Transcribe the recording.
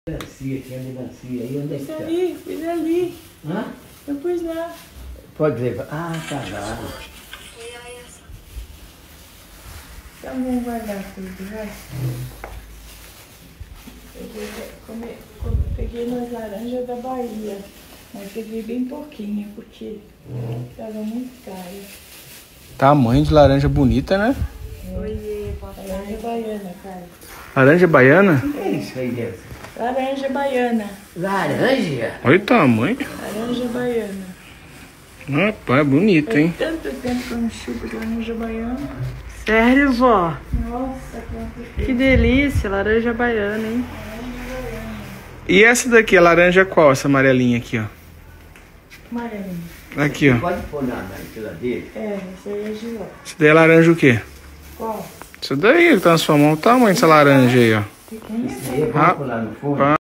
Melancia, tinha melancia aí, onde é que tá? Ali, pus ali. Hã? Eu pus lá. Pode levar. Ah, tá lá. Então vamos guardar tudo, vai. Peguei nas laranjas da Bahia, mas peguei bem pouquinho, porque estava muito caro. Tamanho de laranja bonita, né? Oiê, laranja baiana, cara. Laranja baiana? O que é isso aí dentro? Laranja baiana. Laranja? Olha o tamanho. Laranja baiana. Rapaz, bonito, hein? Faz tanto tempo que eu não chupo de laranja baiana. Sério, vó? Nossa, quanto Que delícia, laranja baiana, hein? E essa daqui, a laranja qual? Essa amarelinha aqui, ó. amarelinho. Aqui, ó. Pode pôr na geladeira? É, esse aí é giló. Isso daí é laranja o quê? Qual? Isso daí, ele transformou o tamanho dessa laranja aí, ó. Pequenininho. Isso aí, vamos pôr lá no fundo.